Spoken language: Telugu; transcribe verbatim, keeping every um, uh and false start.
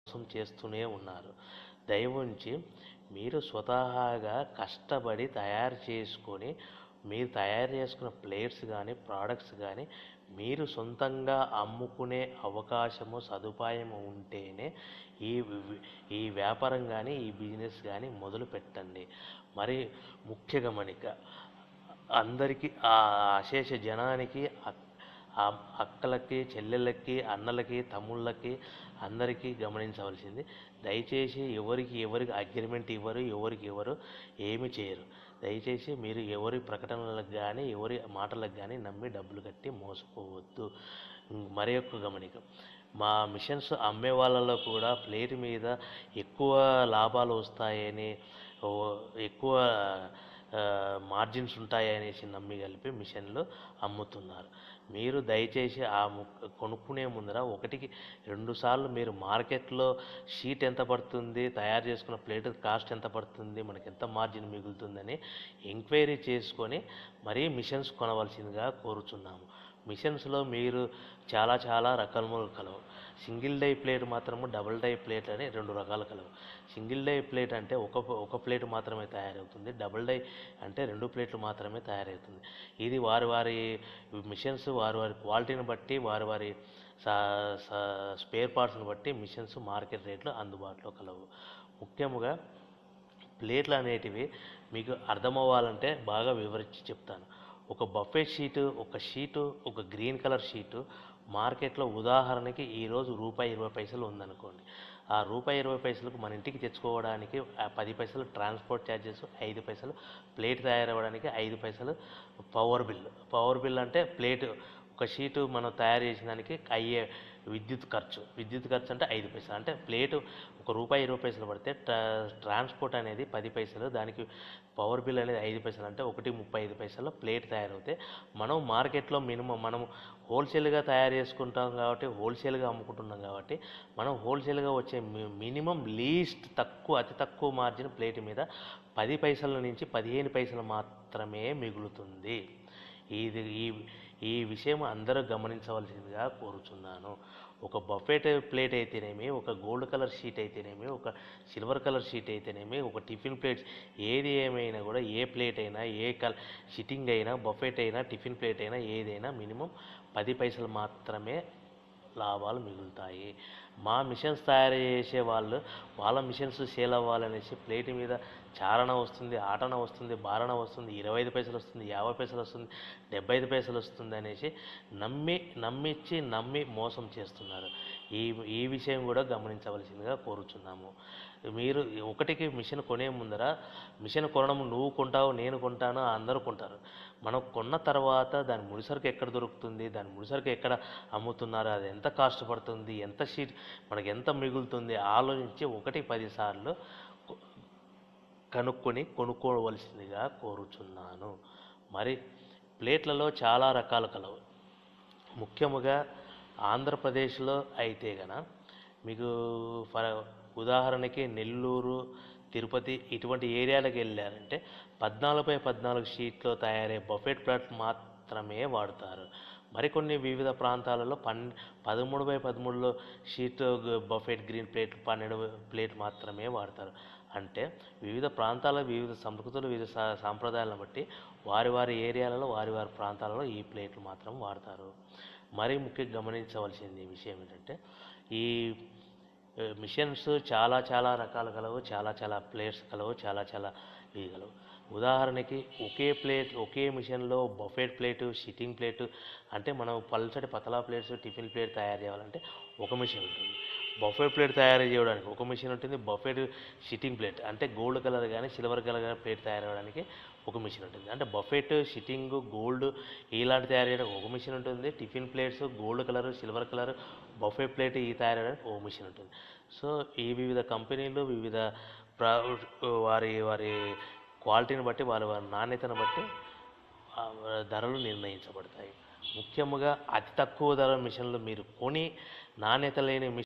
చేస్తూనే ఉన్నారు. దయవుంచి మీరు స్వతహాగా కష్టపడి తయారు చేసుకొని మీరు తయారు చేసుకున్న ప్లేట్స్ కానీ ప్రోడక్ట్స్ కానీ మీరు సొంతంగా అమ్ముకునే అవకాశము సదుపాయం ఉంటేనే ఈ ఈ వ్యాపారం కానీ ఈ బిజినెస్ కానీ మొదలు పెట్టండి. మరి ముఖ్య గమనిక, అందరికీ ఆ అశేష జనానికి అక్కలకి చెల్లెళ్ళకి అన్నలకి తమ్ముళ్ళకి అందరికీ గమనించవలసింది, దయచేసి ఎవరికి ఎవరికి అగ్రిమెంట్ ఇవ్వరు, ఎవరికి ఎవరు ఏమి చేయరు. దయచేసి మీరు ఎవరి ప్రకటనలకు కానీ ఎవరి మాటలకు కానీ నమ్మి డబ్బులు కట్టి మోసపోవద్దు. మరి యొక్క గమనిక, మా మిషన్స్ అమ్మే వాళ్ళలో కూడా ప్లేట్ మీద ఎక్కువ లాభాలు వస్తాయని ఎక్కువ మార్జిన్స్ ఉంటాయనేసి నమ్మి కలిపి మిషన్లు అమ్ముతున్నారు. మీరు దయచేసి ఆ కొనుక్కునే ముందర ఒకటికి రెండు సార్లు మీరు మార్కెట్లో షీట్ ఎంత పడుతుంది, తయారు చేసుకున్న ప్లేట్ కాస్ట్ ఎంత పడుతుంది, మనకి ఎంత మార్జిన్ మిగులుతుందని ఎంక్వైరీ చేసుకొని మరీ మిషన్స్ కొనవలసిందిగా కోరుచున్నాము. మిషన్స్లో మీరు చాలా చాలా రకాలు కలవు. సింగిల్ డై ప్లేట్ మాత్రము, డబుల్ డై ప్లేట్ అని రెండు రకాలు కలవు. సింగిల్ డై ప్లేట్ అంటే ఒక ఒక ప్లేట్ మాత్రమే తయారవుతుంది. డబుల్ డై అంటే రెండు ప్లేట్లు మాత్రమే తయారవుతుంది. ఇది వారి వారి మిషన్స్ వారి వారి క్వాలిటీని బట్టి వారి వారి స్పేర్ పార్ట్స్ని బట్టి మిషన్స్ మార్కెట్ రేట్లు అందుబాటులో కలవు. ముఖ్యముగా ప్లేట్లు అనేటివి మీకు అర్థమవ్వాలంటే బాగా వివరించి చెప్తాను. ఒక బఫే షీటు ఒక షీటు ఒక గ్రీన్ కలర్ షీటు మార్కెట్లో ఉదాహరణకి ఈరోజు రూపాయి ఇరవై పైసలు ఉందనుకోండి. ఆ రూపాయి ఇరవై పైసలకు మన ఇంటికి తెచ్చుకోవడానికి పది పైసలు ట్రాన్స్పోర్ట్ ఛార్జెస్, ఐదు పైసలు ప్లేట్ తయారవ్వడానికి, ఐదు పైసలు పవర్ బిల్. పవర్ బిల్ అంటే ప్లేట్ ఒక షీటు మనం తయారు చేసిన దానికి అయ్యే విద్యుత్ ఖర్చు. విద్యుత్ ఖర్చు అంటే ఐదు పైసలు. అంటే ప్లేటు ఒక రూపాయి ఇరవై పైసలు పడితే ట్రాన్స్పోర్ట్ అనేది పది పైసలు, దానికి పవర్ బిల్ అనేది ఐదు పైసలు, అంటే ఒకటి ముప్పై ఐదు పైసలు ప్లేట్ తయారవుతే మనం మార్కెట్లో మినిమం మనం హోల్సేల్గా తయారు చేసుకుంటాం కాబట్టి హోల్సేల్గా అమ్ముకుంటున్నాం కాబట్టి మనం హోల్సేల్గా వచ్చే మినిమం లీస్ట్ తక్కువ అతి తక్కువ మార్జిన్ ప్లేట్ మీద పది పైసల నుంచి పదిహేను పైసలు మాత్రమే మిగులుతుంది. ఇది ఈ ఈ విషయం అందరూ గమనించవలసిందిగా కోరుచున్నాను. ఒక బఫెట్ ప్లేట్ అయితేనేమి, ఒక గోల్డ్ కలర్ షీట్ అయితేనేమి, ఒక సిల్వర్ కలర్ షీట్ అయితేనేమి, ఒక టిఫిన్ ప్లేట్స్ ఏది ఏమైనా కూడా ఏ ప్లేట్ అయినా ఏ కల్ సిట్టింగ్ అయినా బఫెట్ అయినా టిఫిన్ ప్లేట్ అయినా ఏదైనా మినిమం పది పైసలు మాత్రమే లాభాలు మిగులుతాయి. మా మిషన్స్ తయారు చేసే వాళ్ళు వాళ్ళ మిషన్స్ సేల్ అవ్వాలనేసి ప్లేట్ మీద చారణ వస్తుంది, ఆటన వస్తుంది, బారణ వస్తుంది, ఇరవై ఐదు పైసలు వస్తుంది, యాభై పైసలు వస్తుంది, డెబ్బై ఐదు పైసలు వస్తుంది అనేసి నమ్మి నమ్మించి నమ్మి మోసం చేస్తున్నారు. ఈ ఈ విషయం కూడా గమనించవలసిందిగా కోరుచున్నాము. మీరు ఒకటికి మిషన్ కొనే ముందర మిషన్ కొనడం నువ్వు కొంటావు నేను కొంటాను అందరూ కొంటారు. మనం కొన్న తర్వాత దాని ముడిసరుకు ఎక్కడ దొరుకుతుంది, దాని ముడిసరుకు ఎక్కడ అమ్ముతున్నారు, అది ఎంత కాస్ట్ పడుతుంది, ఎంత షీట్ మనకి ఎంత మిగులుతుంది ఆలోచించి ఒకటి పది సార్లు కనుక్కొని కొనుక్కోవలసిందిగా కోరుచున్నాను. మరి ప్లేట్లలో చాలా రకాలు కలవు. ముఖ్యముగా ఆంధ్రప్రదేశ్లో అయితే గన మీకు ఫర్ ఉదాహరణకి నెల్లూరు, తిరుపతి ఇటువంటి ఏరియాలకు వెళ్ళారంటే పద్నాలుగు బై పద్నాలుగు షీట్లో తయారయ్యే బఫెట్ ప్లేట్ మాత్రమే వాడతారు. మరికొన్ని వివిధ ప్రాంతాలలో పన్ పదమూడు బై పదమూడులో షీట్ బఫెట్ గ్రీన్ ప్లేట్ పన్నెండు ప్లేట్ మాత్రమే వాడతారు. అంటే వివిధ ప్రాంతాల వివిధ సంస్కృతులు వివిధ సాంప్రదాయాలను బట్టి వారి వారి ఏరియాలలో వారి వారి ప్రాంతాలలో ఈ ప్లేట్లు మాత్రం వాడతారు. మరీ ముఖ్యంగా గమనించవలసింది విషయం ఏంటంటే ఈ మిషన్స్ చాలా చాలా రకాలు కలవు, చాలా చాలా ప్లేట్స్ కలవు, చాలా చాలా ఇవి కలవు. ఉదాహరణకి ఒకే ప్లేట్ ఒకే మిషన్లో బఫెట్ ప్లేటు సిట్టింగ్ ప్లేటు అంటే మనం పల్చటి పతలా ప్లేట్స్ టిఫిన్ ప్లేట్ తయారు చేయాలంటే ఒక మిషన్ ఉంటుంది. బఫెట్ ప్లేట్ తయారు చేయడానికి ఒక మిషన్ ఉంటుంది. బఫెట్ సిట్టింగ్ ప్లేట్ అంటే గోల్డ్ కలర్ కానీ సిల్వర్ కలర్ కానీ ప్లేట్ తయారు చేయడానికి ఒక మిషన్ ఉంటుంది. అంటే బఫెట్ సిట్టింగ్ గోల్డ్ ఇలాంటి తయారు చేయడానికి ఒక మిషన్ ఉంటుంది. Tiffin plates gold colour silver colour buffet plate ఈ తయారు చేయడానికి ఒక మిషన్ ఉంటుంది. సో ఈ వివిధ కంపెనీలు వివిధ వారి వారి క్వాలిటీని బట్టి వారి వారి నాణ్యతను బట్టి ధరలు నిర్ణయించబడతాయి. ముఖ్యంగా అతి తక్కువ ధర మిషన్లు మీరు కొని నాణ్యత లేని